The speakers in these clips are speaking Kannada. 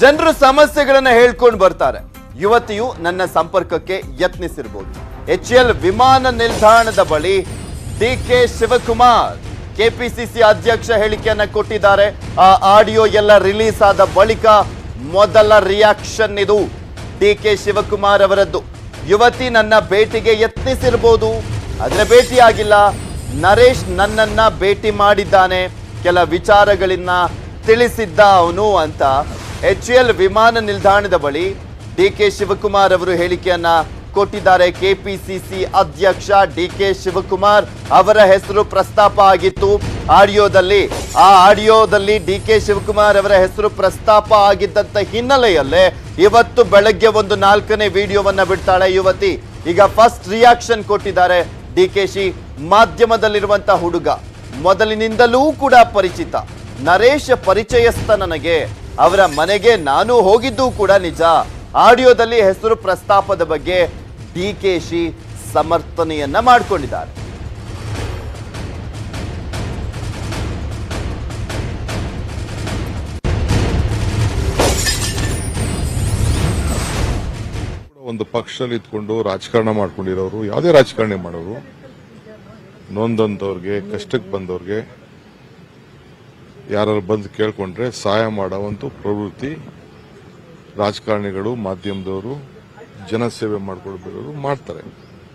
ಜನರು ಸಮಸ್ಯೆಗಳನ್ನ ಹೇಳ್ಕೊಂಡು ಬರ್ತಾರೆ. ಯುವತಿಯು ನನ್ನ ಸಂಪರ್ಕಕ್ಕೆ ಯತ್ನಿಸಿರಬಹುದು. HL ವಿಮಾನ ನಿಲ್ದಾಣದ ಬಳಿ ಡಿಕೆ ಶಿವಕುಮಾರ್ ಕೆಪಿಸಿಸಿ ಅಧ್ಯಕ್ಷ ಹೇಳಿಕೆಯನ್ನ ಕೊಟ್ಟಿದ್ದಾರೆ. ಆ ಆಡಿಯೋ ಎಲ್ಲ ರಿಲೀಸ್ ಆದ ಬಳಿಕ ಮೊದಲ ರಿಯಾಕ್ಷನ್ ಇದು ಡಿಕೆ ಶಿವಕುಮಾರ್ ಅವರದ್ದು. ಯುವತಿ ನನ್ನ ಭೇಟಿಗೆ ಯತ್ನಿಸಿರಬಹುದು, ಆದ್ರೆ ಭೇಟಿಯಾಗಿಲ್ಲ. ನರೇಶ್ ನನ್ನನ್ನ ಭೇಟಿ ಮಾಡಿದ್ದಾನೆ, ಕೆಲ ವಿಚಾರಗಳನ್ನ ತಿಳಿಸಿದ್ದ ಅವನು ಅಂತ HL ವಿಮಾನ ನಿಲ್ದಾಣದ ಬಳಿ ಡಿಕೆ ಶಿವಕುಮಾರ್ ಅವರು ಹೇಳಿಕೆಯನ್ನ ಕೊಟ್ಟಿದ್ದಾರೆ. ಕೆಪಿಸಿಸಿ ಅಧ್ಯಕ್ಷ ಡಿಕೆ ಶಿವಕುಮಾರ್ ಅವರ ಹೆಸರು ಪ್ರಸ್ತಾಪ ಆಗಿತ್ತು ಆಡಿಯೋದಲ್ಲಿ. ಆ ಆಡಿಯೋದಲ್ಲಿ ಡಿಕೆ ಶಿವಕುಮಾರ್ ಅವರ ಹೆಸರು ಪ್ರಸ್ತಾಪ ಆಗಿದ್ದಂತ ಹಿನ್ನೆಲೆಯಲ್ಲೇ ಇವತ್ತು ಬೆಳಗ್ಗೆ ಒಂದು 4ನೇ ವಿಡಿಯೋವನ್ನ ಬಿಡ್ತಾಳೆ ಯುವತಿ. ಈಗ ಫಸ್ಟ್ ರಿಯಾಕ್ಷನ್ ಕೊಟ್ಟಿದ್ದಾರೆ ಡಿಕೆಶಿ. ಮಾಧ್ಯಮದಲ್ಲಿರುವಂತ ಹುಡುಗ, ಮೊದಲಿನಿಂದಲೂ ಕೂಡ ಪರಿಚಿತ, ನರೇಶ್ ಪರಿಚಯಸ್ಥ ನನಗೆ. ಅವರ ಮನೆಗೆ ನಾನು ಹೋಗಿದ್ದು ಕೂಡ ನಿಜ. ಆಡಿಯೋದಲ್ಲಿ ಹೆಸರು ಪ್ರಸ್ತಾಪದ ಬಗ್ಗೆ ಡಿಕೆಶಿ ಸಮರ್ಥನೆಯನ್ನ ಮಾಡಿಕೊಂಡಿದ್ದಾರೆ. ಒಂದು ಪಕ್ಷದಲ್ಲಿ ಇದ್ಕೊಂಡು ರಾಜಕಾರಣ ಮಾಡ್ಕೊಂಡಿರೋರು, ಯಾವುದೇ ರಾಜಕಾರಣ ಮಾಡೋರು, ನೊಂದಂತವ್ರಿಗೆ, ಕಷ್ಟಕ್ಕೆ ಬಂದವ್ರಿಗೆ ಯಾರು ಬಂದು ಕೇಳ್ಕೊಂಡ್ರೆ ಸಹಾಯ ಮಾಡೋವಂಥ ಪ್ರವೃತ್ತಿ ರಾಜಕಾರಣಿಗಳು, ಮಾಧ್ಯಮದವರು, ಜನಸೇವೆ ಮಾಡ್ಕೊಳ್ಬೇಕವರು ಮಾಡ್ತಾರೆ.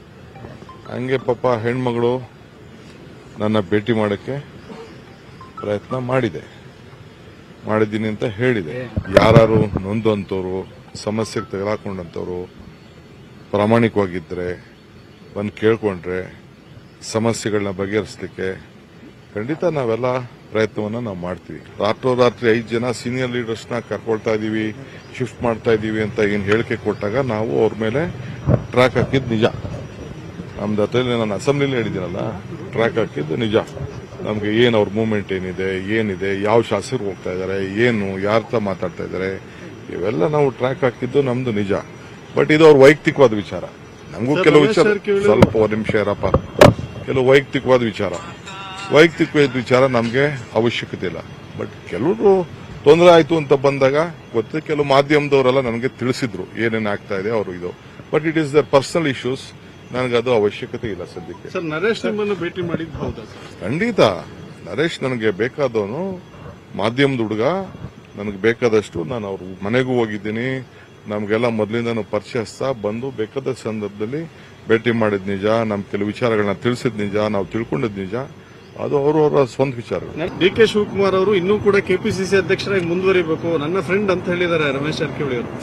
ಹಂಗೆ ಪಾಪ ಹೆಣ್ಮಗಳು ನನ್ನ ಭೇಟಿ ಮಾಡೋಕ್ಕೆ ಪ್ರಯತ್ನ ಮಾಡಿದ್ದೀನಿ ಅಂತ ಹೇಳಿದೆ. ಯಾರು ನೊಂದು ಅಂತವ್ರು, ಸಮಸ್ಯೆಗೆ ತಗಲಾಕೊಂಡಂಥವ್ರು ಪ್ರಾಮಾಣಿಕವಾಗಿದ್ದರೆ ಬಂದು ಕೇಳ್ಕೊಂಡ್ರೆ ಸಮಸ್ಯೆಗಳನ್ನ ಬಗೆಹರಿಸಲಿಕ್ಕೆ ಖಂಡಿತ ನಾವೆಲ್ಲ ಪ್ರಯತ್ನವನ್ನ ನಾವು ಮಾಡ್ತೀವಿ. ರಾತ್ರೋರಾತ್ರಿ 5 ಜನ ಸೀನಿಯರ್ ಲೀಡರ್ಸ್ನ ಕರ್ಕೊಳ್ತಾ ಇದೀವಿ, ಶಿಫ್ಟ್ ಮಾಡ್ತಾ ಇದೀವಿ ಅಂತ ಏನು ಹೇಳಿಕೆ ಕೊಟ್ಟಾಗ ನಾವು ಅವ್ರ ಮೇಲೆ ಟ್ರ್ಯಾಕ್ ಹಾಕಿದ್ದು ನಿಜ. ನಮ್ದು ಹತ್ತಲ್ಲಿ ನಾನು ಅಸೆಂಬ್ಲಿಲಿ ಹೇಳಿದ್ದೀನಲ್ಲ, ಟ್ರ್ಯಾಕ್ ಹಾಕಿದ್ದು ನಿಜ. ನಮಗೆ ಏನು ಅವ್ರ ಮೂವ್ಮೆಂಟ್ ಏನಿದೆ, ಯಾವ ಶಾಸಕರು ಹೋಗ್ತಾ ಇದ್ದಾರೆ, ಏನು ಯಾರ ಹತ್ರ ಮಾತಾಡ್ತಾ ಇದ್ದಾರೆ, ಇವೆಲ್ಲ ನಾವು ಟ್ರ್ಯಾಕ್ ಹಾಕಿದ್ದು ನಮ್ದು ನಿಜ. ಬಟ್ ಇದು ಅವ್ರ ವೈಯಕ್ತಿಕವಾದ ವಿಚಾರ. ನಮಗೂ ಕೆಲವು ವಿಚಾರ, ಸ್ವಲ್ಪ ನಿಮಿಷ ಇರಪ್ಪ, ಕೆಲವು ವೈಯಕ್ತಿಕವಾದ ವಿಚಾರ ನಮಗೆ ಅವಶ್ಯಕತೆ ಇಲ್ಲ. ಬಟ್ ಕೆಲವರು ತೊಂದರೆ ಆಯ್ತು ಅಂತ ಬಂದಾಗ ಗೊತ್ತೇ, ಕೆಲವು ಮಾಧ್ಯಮದವರೆಲ್ಲ ನನಗೆ ತಿಳಿಸಿದ್ರು ಏನೇನು ಆಗ್ತಾ ಇದೆ ಅವರು ಇದು. But it is their personal issues, ನನಗದು ಅವಶ್ಯಕತೆ ಇಲ್ಲ ಸದ್ಯಕ್ಕೆ. ಸರ್, ನರೇಶ್ ನಿಮ್ಮನ್ನು ಭೇಟಿ ಮಾಡಿದ್ದು ಹೌದಾ? ಖಂಡಿತ. ನರೇಶ್ ನನಗೆ ಬೇಕಾದವನು, ಮಾಧ್ಯಮದ ಹುಡುಗ, ನನಗೆ ಬೇಕಾದಷ್ಟು ನಾನು ಅವ್ರ ಮನೆಗೂ ಹೋಗಿದ್ದೀನಿ. ನಮಗೆಲ್ಲ ಮೊದಲಿಂದ ಪರಿಚಯಿಸ್ತಾ ಬಂದು ಬೇಕಾದ ಸಂದರ್ಭದಲ್ಲಿ ಭೇಟಿ ಮಾಡಿದ್ ನಿಜ, ನಮ್ ಕೆಲವು ವಿಚಾರಗಳನ್ನ ತಿಳಿಸಿದ್ ನಿಜ, ನಾವು ತಿಳ್ಕೊಂಡಿದ್ ನಿಜ. ಅದು ಅವರವರ ಸ್ವಂತ ವಿಚಾರಗಳು. ಡಿಕೆ ಶಿವಕುಮಾರ್ ಅವರು ಇನ್ನೂ ಕೂಡ ಕೆಪಿಸಿಸಿ ಅಧ್ಯಕ್ಷರಾಗಿ ಮುಂದುವರಿಬೇಕು, ನನ್ನ ಫ್ರೆಂಡ್ ಅಂತ ಹೇಳಿದ್ದಾರೆ ರಮೇಶ್ ಜಾರಕಿಹೊಳಿ ಅವರು.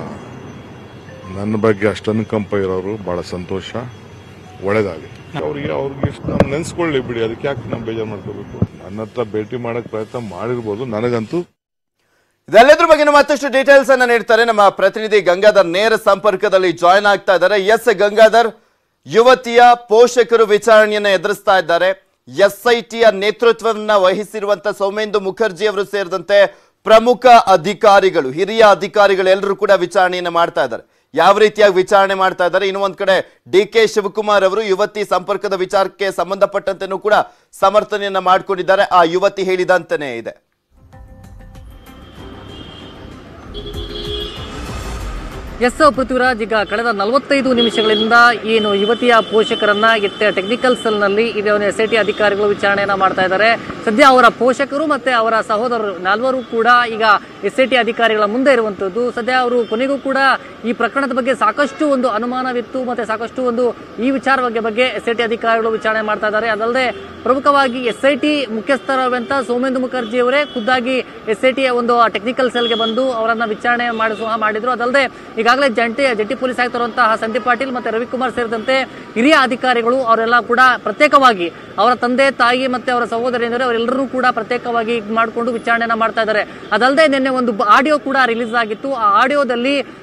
ನನ್ನ ಬಗ್ಗೆ ಅಷ್ಟು ಅನುಕಂಪ ಇರೋರು ಬಹಳ ಸಂತೋಷ, ಒಳ್ಳೇದಾಗಲಿ ಅವ್ರಿಗೆ ನಾವು ನೆನ್ಸ್ಕೊಳ್ಳಿ ಬಿಡಿ. ಅದಕ್ಕೆ ಯಾಕೆ ನಾವು ಬೇಜಾರು ಮಾಡ್ಕೋಬೇಕು? ನನ್ನ ಹತ್ರ ಭೇಟಿ ಮಾಡಕ್ ಪ್ರಯತ್ನ ಮಾಡಿರ್ಬೋದು, ನನಗಂತೂ. ಇದೆಲ್ಲದ್ರ ಬಗ್ಗೆ ಮತ್ತಷ್ಟು ಡೀಟೇಲ್ಸ್ ಅನ್ನ ನೀಡ್ತಾರೆ ನಮ್ಮ ಪ್ರತಿನಿಧಿ ಗಂಗಾಧರ್. ನೇರ ಸಂಪರ್ಕದಲ್ಲಿ ಜಾಯ್ನ್ ಆಗ್ತಾ ಇದ್ದಾರೆ. ಎಸ್ ಗಂಗಾಧರ್, ಯುವತಿಯ ಪೋಷಕರು ವಿಚಾರಣೆಯನ್ನ ಎದುರಿಸ್ತಾ ಇದ್ದಾರೆ. SITಯ ನೇತೃತ್ವವನ್ನ ವಹಿಸಿರುವಂತಹ ಸೌಮೇಂದು ಮುಖರ್ಜಿ ಅವರು ಸೇರಿದಂತೆ ಪ್ರಮುಖ ಅಧಿಕಾರಿಗಳು, ಹಿರಿಯ ಅಧಿಕಾರಿಗಳು ಎಲ್ಲರೂ ಕೂಡ ವಿಚಾರಣೆಯನ್ನ ಮಾಡ್ತಾ ಇದ್ದಾರೆ. ಯಾವ ರೀತಿಯಾಗಿ ವಿಚಾರಣೆ ಮಾಡ್ತಾ ಇದ್ದಾರೆ? ಇನ್ನು ಒಂದ್ ಕಡೆ ಡಿಕೆ ಶಿವಕುಮಾರ್ ಅವರು ಯುವತಿ ಸಂಪರ್ಕದ ವಿಚಾರಕ್ಕೆ ಸಂಬಂಧಪಟ್ಟಂತೆನೂ ಕೂಡ ಸಮರ್ಥನೆಯನ್ನ ಮಾಡಿಕೊಂಡಿದ್ದಾರೆ. ಆ ಯುವತಿ ಹೇಳಿದಂತೆಯೇ ಇದೆ. ಎಸ್ ಪೃಥ್ವಿರಾಜ್, ಈಗ ಕಳೆದ 45 ನಿಮಿಷಗಳಿಂದ ಏನು ಯುವತಿಯ ಪೋಷಕರನ್ನ ಟೆಕ್ನಿಕಲ್ ಸೆಲ್ನಲ್ಲಿ ಇದನ್ನು SIT ಅಧಿಕಾರಿಗಳು ವಿಚಾರಣೆಯನ್ನ ಮಾಡ್ತಾ ಇದ್ದಾರೆ. ಸದ್ಯ ಅವರ ಪೋಷಕರು ಮತ್ತೆ ಅವರ ಸಹೋದರರು 4 ಕೂಡ ಈಗ SIT ಅಧಿಕಾರಿಗಳ ಮುಂದೆ ಇರುವಂತದ್ದು. ಸದ್ಯ ಅವರು ಕೊನೆಗೂ ಕೂಡ ಈ ಪ್ರಕರಣದ ಬಗ್ಗೆ ಸಾಕಷ್ಟು ಒಂದು ಅನುಮಾನವಿತ್ತು, ಮತ್ತೆ ಸಾಕಷ್ಟು ಒಂದು ಈ ವಿಚಾರ ಬಗ್ಗೆ SIT ಅಧಿಕಾರಿಗಳು ವಿಚಾರಣೆ ಮಾಡ್ತಾ ಇದ್ದಾರೆ. ಅದಲ್ಲದೆ ಪ್ರಮುಖವಾಗಿ SIT ಮುಖ್ಯಸ್ಥರಾದಂತಹ ಸೌಮೇಂದು ಮುಖರ್ಜಿ ಅವರೇ ಖುದ್ದಾಗಿ SITಯ ಒಂದು ಟೆಕ್ನಿಕಲ್ ಸೆಲ್ಗೆ ಬಂದು ಅವರನ್ನ ವಿಚಾರಣೆ ಮಾಡಿದ್ರು. ಅದಲ್ಲದೆ ಈಗಾಗಲೇ ಜಂಟಿ ಪೊಲೀಸ್ ಆಯುಕ್ತರಂತಹ ಸಂದೀಪ್ ಪಾಟೀಲ್ ಮತ್ತೆ ರವಿಕುಮಾರ್ ಸೇರಿದಂತೆ ಹಿರಿಯ ಅಧಿಕಾರಿಗಳು ಅವರೆಲ್ಲ ಕೂಡ ಪ್ರತ್ಯೇಕವಾಗಿ ಅವರ ತಂದೆ ತಾಯಿ ಮತ್ತೆ ಅವರ ಸಹೋದರಿಯರು ಅವರೆಲ್ಲರೂ ಕೂಡ ಪ್ರತ್ಯೇಕವಾಗಿ ಮಾಡಿಕೊಂಡು ವಿಚಾರಣೆಯನ್ನ ಮಾಡ್ತಾ ಇದ್ದಾರೆ. ಅದಲ್ಲದೆ ನಿನ್ನೆ ಒಂದು ಆಡಿಯೋ ಕೂಡ ರಿಲೀಸ್ ಆಗಿತ್ತು. ಆ ಆಡಿಯೋದಲ್ಲಿ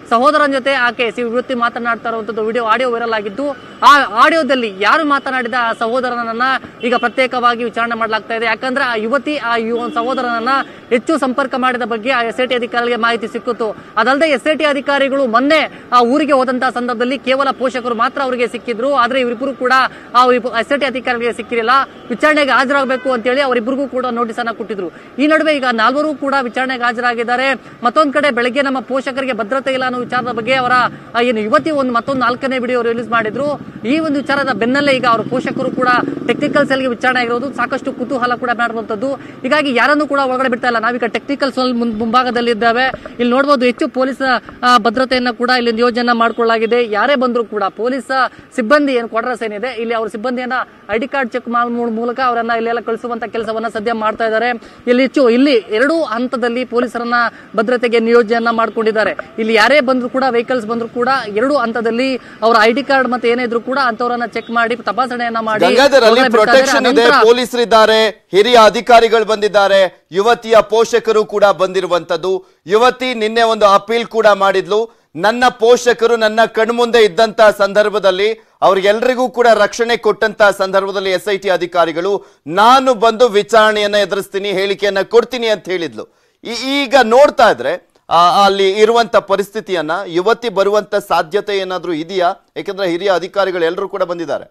ಸಹೋದರನ ಜೊತೆ ಆಕೆ ಯುವತಿ ಮಾತನಾಡ್ತಾ ಇರುವಂತದ್ದು ವಿಡಿಯೋ ಆಡಿಯೋ ವೈರಲ್ ಆಗಿದ್ದು, ಆ ಆಡಿಯೋದಲ್ಲಿ ಯಾರು ಮಾತನಾಡಿದ ಆ ಸಹೋದರನನ್ನ ಈಗ ಪ್ರತ್ಯೇಕವಾಗಿ ವಿಚಾರಣೆ ಮಾಡಲಾಗ್ತಾ ಇದೆ. ಯಾಕಂದ್ರೆ ಆ ಯುವತಿ ಆ ಸಹೋದರನನ್ನ ಹೆಚ್ಚು ಸಂಪರ್ಕ ಮಾಡಿದ ಬಗ್ಗೆ ಆ SIT ಅಧಿಕಾರಿಗಳಿಗೆ ಮಾಹಿತಿ ಸಿಕ್ಕಿತ್ತು. ಅದಲ್ಲದೆ SIT ಅಧಿಕಾರಿಗಳು ಮೊನ್ನೆ ಆ ಊರಿಗೆ ಹೋದಂತಹ ಸಂದರ್ಭದಲ್ಲಿ ಕೇವಲ ಪೋಷಕರು ಮಾತ್ರ ಅವರಿಗೆ ಸಿಕ್ಕಿದ್ರು. ಆದ್ರೆ ಇವರಿಬ್ಬರು ಕೂಡ ಆ SIT ಅಧಿಕಾರಿಗಳಿಗೆ ಸಿಕ್ಕಿರಲಿಲ್ಲ. ವಿಚಾರಣೆಗೆ ಹಾಜರಾಗಬೇಕು ಅಂತೇಳಿ ಅವರಿಬ್ಬರಿಗೂ ಕೂಡ ನೋಟಿಸ್ ಅನ್ನ ಕೊಟ್ಟಿದ್ರು. ಈ ನಡುವೆ ಈಗ 4 ಕೂಡ ವಿಚಾರಣೆಗೆ ಹಾಜರಾಗಿದ್ದಾರೆ. ಮತ್ತೊಂದ್ ಕಡೆ ಬೆಳಗ್ಗೆ ನಮ್ಮ ಪೋಷಕರಿಗೆ ಭದ್ರತೆ ಇಲ್ಲ ಅನ್ನೋ ವಿಚಾರದ ಬಗ್ಗೆ ಅವರ ಏನು ಯುವತಿ ಮತ್ತೊಂದು 4ನೇ ವಿಡಿಯೋ ರಿಲೀಸ್ ಮಾಡಿದ್ರು. ಈ ಒಂದು ವಿಚಾರದ ಬೆನ್ನಲ್ಲೇ ಈಗ ಅವರ ಪೋಷಕರು ಕೂಡ ಟೆಕ್ನಿಕಲ್ ಸೆಲ್ಗೆ ವಿಚಾರಣೆ ಆಗಿರೋದು ಸಾಕಷ್ಟು ಕುತೂಹಲ ಕೂಡ ಮಾಡಿರುವಂತದ್ದು. ಹೀಗಾಗಿ ಯಾರನ್ನು ಕೂಡ ಒಳಗಡೆ ಬಿಡ್ತಾ ಇಲ್ಲ. ನಾವೀಗ ಟೆಕ್ನಿಕಲ್ ಸೆಲ್ ಮುಂಭಾಗದಲ್ಲಿ ಇದ್ದಾವೆ. ಇಲ್ಲಿ ನೋಡಬಹುದು ಹೆಚ್ಚು ಪೊಲೀಸ್ ಭದ್ರತೆಯನ್ನ ಕೂಡ ಇಲ್ಲಿ ನಿಯೋಜನೆ ಮಾಡಿಕೊಳ್ಳಲಾಗಿದೆ. ಯಾರೇ ಬಂದ್ರು ಕೂಡ ಪೊಲೀಸ್ ಸಿಬ್ಬಂದಿ ಏನು ಕ್ವಾರ್ಟರ್ಸ್ ಏನಿದೆ ಇಲ್ಲಿ ಅವ್ರ ಸಿಬ್ಬಂದಿಯನ್ನ ID ಕಾರ್ಡ್ ಚೆಕ್ ಮೂಲಕ ಅವರನ್ನ ಇಲ್ಲೆಲ್ಲ ಕಳಿಸುವಂತ ಕೆಲಸವನ್ನ ಸದ್ಯ ಮಾಡ್ತಾ ಇದ್ದಾರೆ. ಇಲ್ಲಿ 2 ಹಂತದಲ್ಲಿ ಪೊಲೀಸರನ್ನ ಭದ್ರತೆಗೆ ನಿಯೋಜನೆಯನ್ನ ಮಾಡ್ಕೊಂಡಿದ್ದಾರೆ. ಇಲ್ಲಿ ಯಾರೇ ಬಂದ್ರು ಕೂಡ ವೆಹಿಕಲ್ಸ್ ಬಂದ್ರು ಕೂಡ 2 ಹಂತದಲ್ಲಿ ಅವರ ID ಕಾರ್ಡ್ ಮತ್ತೆ ಏನೇ ಇದ್ರು ಕೂಡ ಅಂತವರನ್ನ ಚೆಕ್ ಮಾಡಿ ತಪಾಸಣೆಯನ್ನ ಮಾಡಿ ಪ್ರೊಟೆಕ್ಷನ್ ಇದೆ, ಪೊಲೀಸರಿದ್ದಾರೆ, ಹಿರಿಯ ಅಧಿಕಾರಿಗಳು ಬಂದಿದ್ದಾರೆ, ಯುವತಿಯ ಪೋಷಕರು ಕೂಡ ಬಂದಿರುವಂತದ್ದು. ಯುವತಿ ನಿನ್ನೆ ಒಂದು ಅಪೀಲ್ ಕೂಡ ಮಾಡಿದ್ಲು. ನನ್ನ ಪೋಷಕರು ನನ್ನ ಕಣ್ಮುಂದೆ ಇದ್ದಂತ ಸಂದರ್ಭದಲ್ಲಿ ಅವ್ರಿಗೆಲ್ರಿಗೂ ಕೂಡ ರಕ್ಷಣೆ ಕೊಟ್ಟಂತ ಸಂದರ್ಭದಲ್ಲಿ SIT ಅಧಿಕಾರಿಗಳು ನಾನು ಬಂದು ವಿಚಾರಣೆಯನ್ನ ಎದುರಿಸ್ತೀನಿ, ಹೇಳಿಕೆಯನ್ನ ಕೊಡ್ತೀನಿ ಅಂತ ಹೇಳಿದ್ಲು. ಈಗ ನೋಡ್ತಾ ಇದ್ರೆ ಅಲ್ಲಿ ಇರುವಂತ ಪರಿಸ್ಥಿತಿಯನ್ನ ಯುವತಿ ಬರುವಂತ ಸಾಧ್ಯತೆ ಏನಾದ್ರೂ ಇದೆಯಾ? ಯಾಕಂದ್ರೆ ಹಿರಿಯ ಅಧಿಕಾರಿಗಳು ಎಲ್ಲರೂ ಕೂಡ ಬಂದಿದ್ದಾರೆ.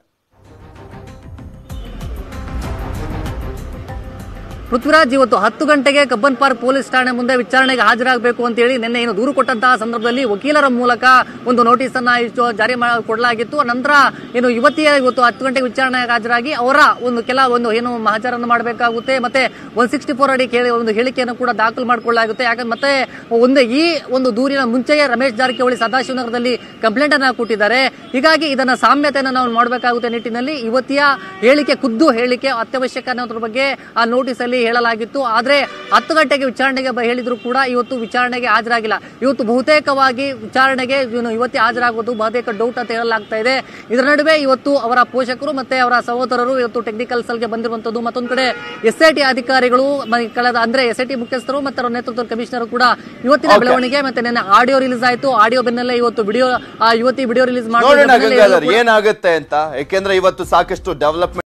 ಪೃಥ್ವಿರಾಜ್ ಇವತ್ತು 10 ಗಂಟೆಗೆ ಕಬ್ಬನ್ ಪಾರ್ಕ್ ಪೊಲೀಸ್ ಠಾಣೆ ಮುಂದೆ ವಿಚಾರಣೆಗೆ ಹಾಜರಾಗಬೇಕು ಅಂತ ಹೇಳಿ ನಿನ್ನೆ ಏನು ದೂರು ಕೊಟ್ಟಂತಹ ಸಂದರ್ಭದಲ್ಲಿ ವಕೀಲರ ಮೂಲಕ ಒಂದು ನೋಟಿಸ್ ಅನ್ನ ಜಾರಿ ಕೊಡಲಾಗಿತ್ತು. ನಂತರ ಏನು ಯುವತಿಯ ಇವತ್ತು 10 ಗಂಟೆಗೆ ವಿಚಾರಣೆಗೆ ಹಾಜರಾಗಿ ಅವರ ಒಂದು ಏನು ಹಾಜರನ್ನು ಮಾಡಬೇಕಾಗುತ್ತೆ. ಮತ್ತೆ 164 ಅಡಿ ಒಂದು ಹೇಳಿಕೆಯನ್ನು ಕೂಡ ದಾಖಲು ಮಾಡಿಕೊಳ್ಳಲಾಗುತ್ತೆ. ಯಾಕಂದ್ರೆ ಮತ್ತೆ ಈ ಒಂದು ದೂರಿನ ಮುಂಚೆಯೇ ರಮೇಶ್ ಜಾರಕಿಹೊಳಿ ಸದಾಶಿವನಗರದಲ್ಲಿ ಕಂಪ್ಲೇಂಟ್ ಅನ್ನ ಕೊಟ್ಟಿದ್ದಾರೆ. ಹೀಗಾಗಿ ಇದನ್ನ ಸಾಮ್ಯತೆಯನ್ನು ನಾವು ಮಾಡಬೇಕಾಗುತ್ತೆ ನಿಟ್ಟಿನಲ್ಲಿ ಯುವತಿಯ ಹೇಳಿಕೆ, ಖುದ್ದು ಹೇಳಿಕೆ ಅತ್ಯವಶ್ಯಕ ಅನ್ನೋದ್ರ ಬಗ್ಗೆ ಆ ನೋಟಿಸ್ ಅಲ್ಲಿ ಹೇಳಲಾಗಿತ್ತು. ಆದ್ರೆ 10 ಗಂಟೆಗೆ ವಿಚಾರಣೆಗೆ ಹೇಳಿದ್ರು ಕೂಡ ಇವತ್ತು ವಿಚಾರಣೆಗೆ ಹಾಜರಾಗಿಲ್ಲ. ಇವತ್ತು ಬಹುತೇಕವಾಗಿ ವಿಚಾರಣೆಗೆ ಯುವತಿ ಹಾಜರಾಗುವುದು ಬಹುತೇಕ ಡೌಟ್ ಅಂತ ಹೇಳಲಾಗ್ತಾ ಇದೆ. ಇದರ ನಡುವೆ ಇವತ್ತು ಅವರ ಪೋಷಕರು ಮತ್ತೆ ಅವರ ಸಹೋದರರು ಇವತ್ತು ಟೆಕ್ನಿಕಲ್ ಸೆಲ್ಗೆ ಬಂದಿರುವಂತದ್ದು. ಮತ್ತೊಂದು ಕಡೆ SIT ಅಧಿಕಾರಿಗಳು ಅಂದ್ರೆ SIT ಮುಖ್ಯಸ್ಥರು ಮತ್ತೆ ಅವರ ನೇತೃತ್ವದ ಕಮಿಷನರ್ ಕೂಡ ಇವತ್ತಿನ ಬೆಳವಣಿಗೆ ಮತ್ತೆ ನಿನ್ನೆ ಆಡಿಯೋ ರಿಲೀಸ್ ಆಯಿತು. ಆಡಿಯೋ ಬೆನ್ನಲ್ಲೇ ಇವತ್ತು ಯುವತಿ ವಿಡಿಯೋ ರಿಲೀಸ್ ಮಾಡಿ ಏನಾಗುತ್ತೆ ಅಂತ, ಯಾಕೆಂದ್ರೆ ಇವತ್ತು ಸಾಕಷ್ಟು ಡೆವಲಪ್ಮೆಂಟ್